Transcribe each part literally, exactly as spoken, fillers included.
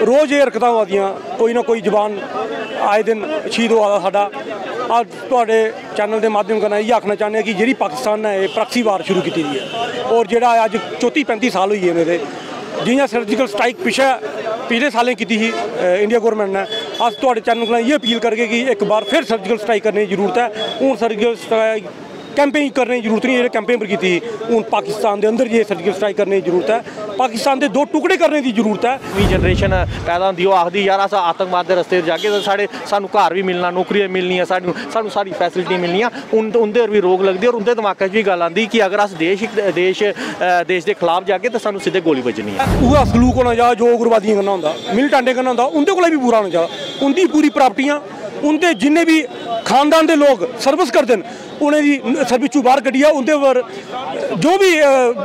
रोज़ ये हरकतां होआ दियां, कोई ना कोई जवान आए दिन शहीद होआ दा साडा। अज तुहाडे चैनल के माध्यम कन्नै इयै आखना चाहते कि जिहड़ी पाकिस्तान ने प्रॉक्सी वार शुरू की है और जिहड़ा अज चौती पैंती साल होई गे ने, जियां सर्जिकल स्ट्राइक पिछे पिछले सालें की ही इंडिया गौरमेंट ने, अस तुहाडे चैनल कन्नै ये अपील करगे कि एक बार फिर सर्जिकल स्ट्राइक करने की जरूरत है। हूँ सर्जिकल स्ट्राइक कैंपेन करने की जरूरत नहीं, जो कैंपेन पर की हूँ पाकिस्तान के अंदर ये सर्जिकल स्ट्राइक करने की जरूरत है। पाकिस्तान के दो टुकड़े करने की जरूरत है। नवीं जनरेशन पैदा होंदी, वो आखदी यार अस आतंकवाद के रस्ते जागे तो साढ़े सानू घर भी मिलना, नौकरियां मिलनियां, सानू सानू सारी फैसिलिटी मिलनियां, उंदे पर भी रोक लगती और उनके दिमाग भी गल आती कि अगर अस देश देश देश के खिलाफ जागे तो सानू सीधे गोली बजनी है। उह सलूक होना चाहिए जो उग्रवादियों करना होंदा, मिलिटेंटें करना होंदा, उनके कोल भी पूरा होना चाहिए। उनकी पूरी प्रॉपर्टियां, उनके जिन्ने भी खानदान के लोग सर्विस करते हैं उन्हें सर्विस चू बाहर कड्डियै उनके पर जो भी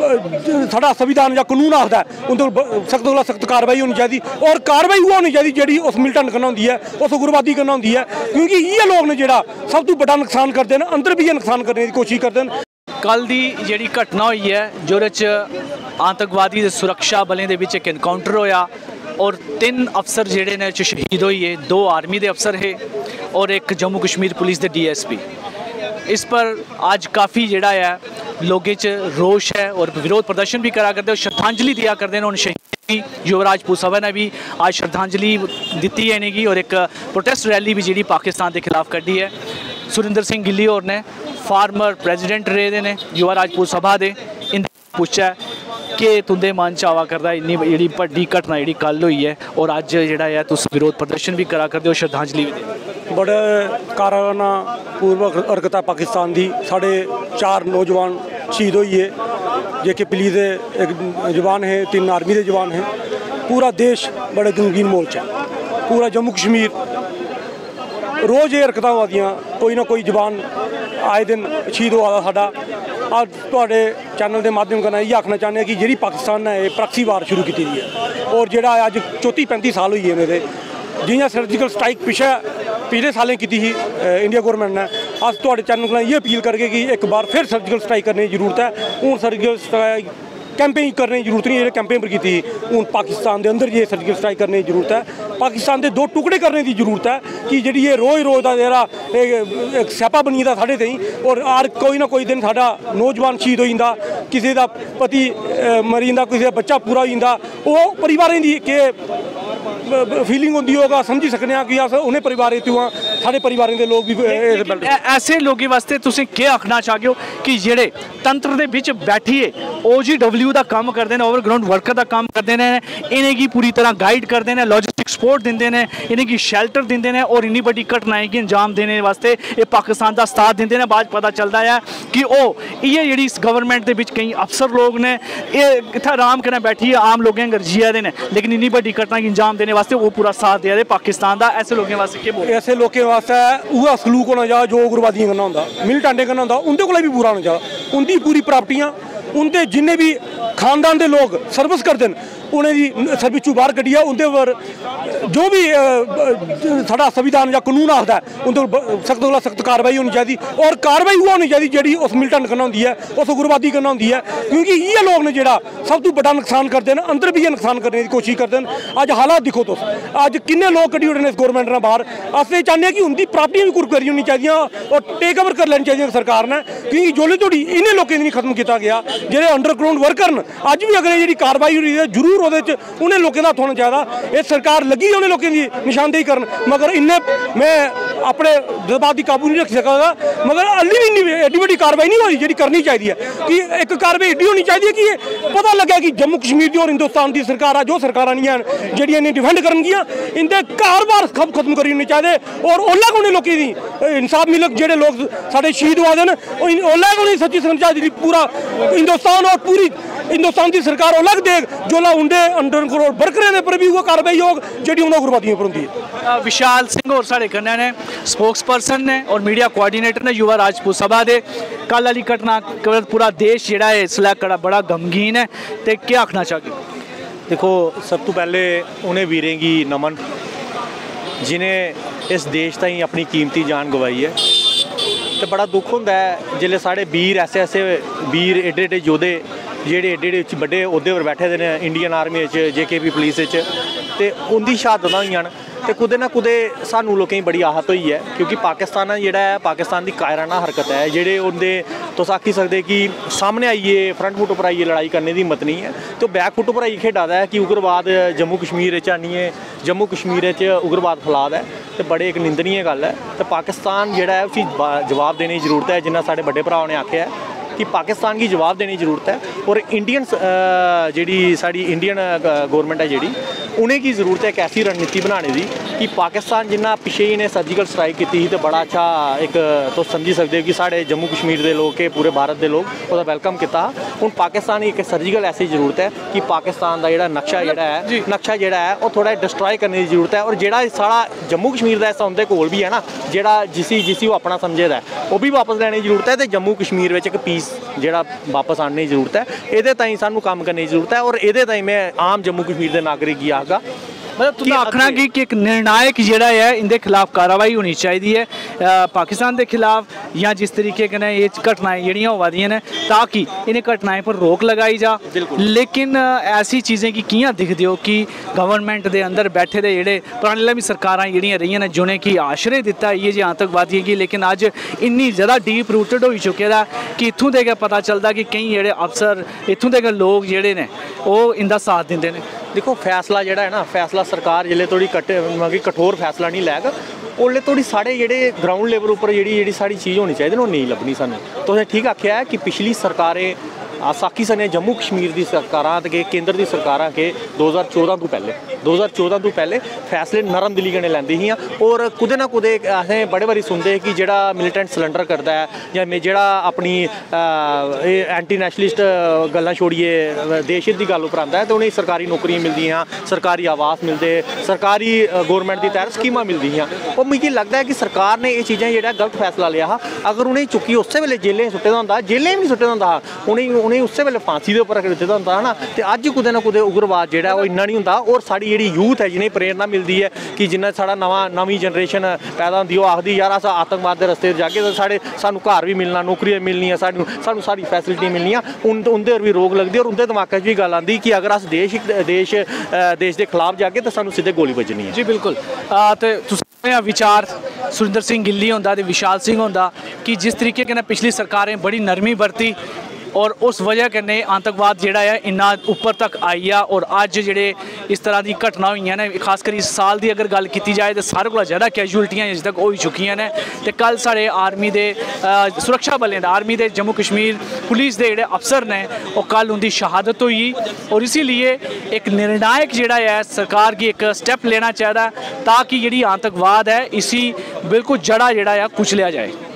साडा संविधान या कानून आखदा है उनके सख्त कोला सख्त कार्रवाई होनी चाहिए। और कार्रवाई वो होनी चाहिए जी उस मिलिटेंट करना होंदी है, उस उग्रवादी करना होंदी है, क्योंकि ये लोग ने जो सब तो बड़ा नुकसान करते हैं, अंदर भी ये नुकसान करने की कोशिश करते हैं। कल की जी घटना हुई है जोदे आतंकवादी दे सुरक्षा बलें दे विच एक एनकाउंटर होया और तीन अफसर जेडे ने शहीद होइए, दो आर्मी के अफसर है और एक जम्मू कश्मीर पुलिस के डी एस पी। इस पर आज काफ़ी जोड़ा है लोगों च रोष है और विरोध प्रदर्शन भी करा करते और श्रद्धांजलि दिया करते हैं उन शहीद। युवराज पुरसभा ने भी आज श्रद्धांजलि दी है इन्हें और एक प्रोटेस्ट रैली भी जी पाकिस्तान के खिलाफ कड्डी है। सुरिंदर सिंह गिल्ली और ने फार्मर प्रेजिडेंट रहे ने युवराज पुरसभा के, इन पूछा कि तुंदे मन च आवा करदा इन्नी जी बड़ी घटना जी कल हुई है और अज जोड़ा है तुस विरोध प्रदर्शन भी करा करते हो, श्रद्धांजलि भी दे। बड़े काराना पूर्वक हरकत पाकिस्तान की, साढ़े चार नौजवान शहीद होइए जे के पुलिस के एक जवान है, तीन आर्मी के जवान हैं। पूरा देश बड़े गमगीन मोल च है, पूरा जम्मू कश्मीर रोज़ ये हरकतां होआ दियां, कोई ना कोई जवान आए दिन शहीद होआ दा साडा। अज तुहाडे चैनल के माध्यम कन्नै इयै आखना चाहते कि जिहड़ी पाकिस्तान ने प्रॉक्सी वार शुरू की है और जिहड़ा अज चौती पैंती साल होई गे ने, जियां सर्जिकल स्ट्राइक पिछे पिछले सालें की ही इंडिया गौरमेंट ने, अस तुहाडे चैनल कन्नै ये अपील करगे कि एक बार फिर सर्जिकल स्ट्राइक करने की जरूरत है। हूँ सर्जिकल स्ट्राइक कैंपेन करने की जरूरत नहीं, जो कैंपेन पर की हूँ पाकिस्तान के अंदर ये सर्जिकल स्ट्राइक करने की जरूरत है। पाकिस्तान के दो टुकड़े करने की जरूरत है कि जी ये रोज़ रोज़ का जरा एक स्यापा बनी दा साढ़े ताईं और हर कोई ना कोई दिन साडा नौजवान शहीद हो जाता, किसी का पति मरी जाता, किसी का बच्चा पूरा हो जाता, वो परिवारें की के फीलिंग होंगी होगा समझी सकते हैं कि अस उन्हें परिवारें तो हाँ साढ़े परिवारें के लोग भी। ऐसे लोगों वास्ते तुसीं क्या आखना चाहते हो कि जेड़े तंत्र दे विच बैठिए ओ जी डब्ल्यू का काम करते हैं, ओवरग्राउंड वर्कर का काम करते हैं, इन्हें पूरी तरह गाइड करते हैं, लॉजिस्टिक सपोर्ट देंगे हैं, इन्हें शैल्टर देंगे हैं और इन्नी बड़ी घटनाएं की अंजाम देने वास्ते ये पाकिस्तान का साथ देंगे हैं। बाद पता चलता है कि वो ये जी इस गवर्नमेंट के विच कई अफसर लोग ने ये इतना आराम करें बैठिए आम लोगों गर्जिया दे ने, लेकिन इन्नी बड़ी घटना की अंजाम देने वास्ते वो पूरा साथ दे रहे पाकिस्तान का। ऐसे लोगों वास्ते क्या बोल, ऐसे लोगों वास्ते वह सलूक होना चाहिए जो उग्रवादियों करना होंदा, मिलिटेंटें करना होंदा, उनके कोल भी पूरा होना चाहिए। उनकी पूरी प्रॉपर्टियां, उनके जिन्ने भी खानदान के लोग सर्विस करते हैं उन्हें सर्विस चू बाहर कड्डियै उनके पर जो भी साडा संविधान या कानून आखदा है उनके सख्त कोला सख्त कार्रवाई होनी चाहिए। और कार्रवाई वो होनी चाहिए जी उस मिलिटेंट करना होंदी है, उस उग्रवादी करना होंदी है, क्योंकि ये लोग ने जो सब तो बड़ा नुकसान करते हैं, अंदर भी ये नुकसान करने की कोशिश करते हैं। अज हालात दिखो तुस, अज किन्ने लोग कड्डी उड़े ने इस गौरमेंट ने बाहर। अस ये चाहते हैं कि उनकी प्रॉपर्टियां भी कुर्क करी होनी चाहिए और टेक ओवर कर लैनी चाहिए सरकार ने, क्योंकि जोल्ले धोड़ी इन्हें लोगों की नहीं खत्म किया गया जो अंडरग्राउंड वर्कर न, अज भी अगर जी कार्रवाई हो रही है जरूर उन्हें लोगों का हत्थ होना चाहिए। ये सरकार लगी उन्हें लोगों की निशानदेही करन, मगर इन्ने मैं अपने जज्बात की काबू नहीं रख सका, मगर अल्ली भी एड्डी बड़ी कार्रवाई नहीं हो रही जी करनी चाहिए कि एक कार्रवाई एड्डी होनी चाहिए कि पता लगे कि जम्मू कश्मीर की और हिंदुस्तान की सरकार जो सरकार नहीं है जी इन्हें डिफेंड करनगियां, इनके घर बार खप खत्म करी होनी चाहिए और ओला उन्हें लोगों की इंसाफ मिले। जोड़े लोग साढ़े शहीद हुआ हैं ओला उन्हें सच्ची समझ चाहिए, पूरा हिंदुस्तान और पूरी हिंदुस्तान की सरकार अलग देख जोला उंडे अंडर करोड़ बरकरे पर भी वो कार्रवाई होग जी उन्होंने उग्रवादियों पर होंगी है। विशाल सिंह और साढ़े कन्नै ने स्पोक्स पर्सन ने और मीडिया कोआर्डीनेटर ने युवा राजपूत सभा के। कल वाली घटना पूरा देश जोड़ा है इसलै बड़ा गमगीन है, तो क्या आखना चाहोगे? देखो, सब तो पहले उन्हें वीरें की नमन जिन्हें इस देश ताईं अपनी कीमती जान गवाई है। तो बड़ा दुख होंदा है जिसले साढ़े वीर ऐसे ऐसे वीर एडे एडे योधे जेडे एडे एडे बड़े अहुदे पर बैठे दे ने इंडियन आर्मी जे के पी पुलिस ते उंदी शहादत होइयां न ते कुदै ना कुदै सानू लोकें गी बड़ी आहत हुई है क्योंकि पाकिस्तान जेह्ड़ा है पाकिस्तान की कायराना हरकत है जेह्ड़े उंदे तुस आखी सकदे कि सामने आइए फ्रंट फुट पर आइए लड़ाई करने की हिम्मत नहीं है तो बैक फुट पर आइए खेढा दा है कि उग्रवाद जम्मू कश्मीर च आनिए जम्मू कश्मीर च उग्रवाद फैला दा है तो बड़े एक निंदनीय गल है तो पाकिस्तान जेह्ड़ा है उसी जवाब देने की जरूरत है जिन्ना साढ़े बड़े भरा ने आख्या है कि पाकिस्तान की जवाब देने की जरूरत है और इंडियन जी साड़ी इंडियन गौरमेंट है जी उन्हें की जरूरत है एक ऐसी रणनीति बनाने की कि पाकिस्तान जिन्ना पिछे इन्हें सर्जिकल स्ट्राइक की थी तो बड़ा अच्छा एक तो समझी सकते हो कि साढ़े जम्मू कश्मीर के लोग के पूरे भारत के लोग उसका वेलकम किया हूँ पाकिस्तान की एक सर्जिकल ऐसी जरूरत है कि पाकिस्तान का जोड़ा नक्शा जोड़ा है नक्शा जोड़ा है वो थोड़ा डिस्ट्रॉय करने की जरूरत है और जोड़ा सारा जम्मू कश्मीर का हिस्सा उनके कोल भी है ना जोड़ा जिसी जिसी वो अपना समझे दा वो भी वापस लेने की जरूरत है तो जम्मू कश्मीर में एक पीस जोड़ा वापस आने की जरूरत है ये ताईं सानू काम करने की जरूरत है और ये ताईं मैं आम जम्मू कश्मीर के नागरिक ही आखगा मतलब तुम आखना कि, कि एक निर्णायक जोड़ा है इनके खिलाफ कार्रवाई होनी चाहिए है पाकिस्तान के खिलाफ या जिस तरीके कन्नै ये घटनाएं जड़ियाँ होवा दियां ने ताकि इन्हें घटनाएं पर रोक लगाई जा लेकिन ऐसी चीज़ें की कियां दिखदे हो कि गवर्नमेंट के अंदर बैठे दे जेह्ड़े पराने भी सरकारां जेह्ड़ियां रहियां ने जिन्हें कि आश्रय दिता इ'यै जे आतंकवादियों की लेकिन अज इन्नी ज़्यादा डीप रूटेड हो चुके दा कि इत्थूं दे गै पता चलता कि केईं जेह्ड़े अफसर इत्थूं दे गै लोग जेह्ड़े ने ओह् इंदा साथ दिंदे ने देखो फैसला जोड़ा है ना फैसला सरकार जिले थोड़ी कट मतलब कठोर फैसला नहीं लैग उसले थोड़ी साढ़े जेह्ड़े ग्राउंड लेवल उपर जी जी सारी चीज़ होनी चाहिए वो नहीं लभनी सानू तुसें ठीक आख्या है कि पिछली सरकारें अस आखी सकने जम्मू कश्मीर की सरकारां ते केंद्र की सरकारां के दो हज़ार चौदह तो पहले दो हज़ार चौदह तो पहले फैसले नरम दिली कन्नै लैंदी हियां और कुदै ना कुदै असें बड़े बारी सुनदे कि जेह्ड़ा मिलिटेंट सलेंडर करदा है जां जेह्ड़ा अपनी एंटी नैशनलिस्ट गल्लां छोड़िए देश हित की गल्ल उप्पर आंदा है तो उ'नेंगी सरकारी नौकरियां मिलदियां सरकारी आवास मिलदे सरकारी गौरमेंट की तैह्त स्कीमां मिलदियां और मिगी लगदा है कि सरकार ने ये चीज़ां जेह्ड़ा गलत फैसला लिया हा अगर उ'नेंगी चुक्की उस्सै वेल्ले जेलें सुट्टे दा होंदा जेलें बी नहीं सुट्टे दा होंदा हा उ'नेंगी उ'नेंगी उस्सै वेल्ले फांसी दे उप्पर रक्खी दित्ते दा होंदा है ना ते अज्ज कुदै ना कुदै उग्रवाद जेह्ड़ा ओह् इन्ना नहीं होंदा और साढ़ी जेह्ड़ी यूथ है जिनेंगी प्रेरणा मिलती है कि जिन्ना साढ़ा नवा नवीं जनरेशन पैदा होंदी ओह् आखदी यार अस आतंकवाद के रस्ते जागे तो साढ़े सानू घर भी मिलना नौकरियां मिलनियां सानू सानू सारी फैसिलिटी मिलनियां उन उंदे पर भी रोक लगदी और उंदे दमाकै च भी गल्ल आंदी कि अगर अस देश देश देश के खिलाफ जागे तो सानू सिद्धे गोली बजनी है जी बिल्कुल ते तुसीं विचार सुरिंदर सिंह गिल्ली होंदा ते विशाल सिंह होंदा कि जिस तरीके कन्नै पिछली सरकारें बड़ी नरमी बरती और उस वजह कन्नै आतंकवाद जोड़ा है इन्ना उपर तक आई आ और अज जेह्ड़े इस तरह की घटना हुई ने खासकर इस साल की अगर गल की जाए तो सारे को ज़्यादा कैजुअलिटियां अज तक हो चुकी ने तो कल साढ़े आर्मी के सुरक्षा बलें आर्मी के जम्मू कश्मीर पुलिस के जोड़े अफसर ने वो कल उनकी शहादत हुई और इसीलिए एक निर्णायक जोड़ा है सरकार की एक स्टैप लेना चाहिए ताकि जी आतंकवाद है इसी बिल्कुल जड़ा जोड़ा है कुचलिया जाए।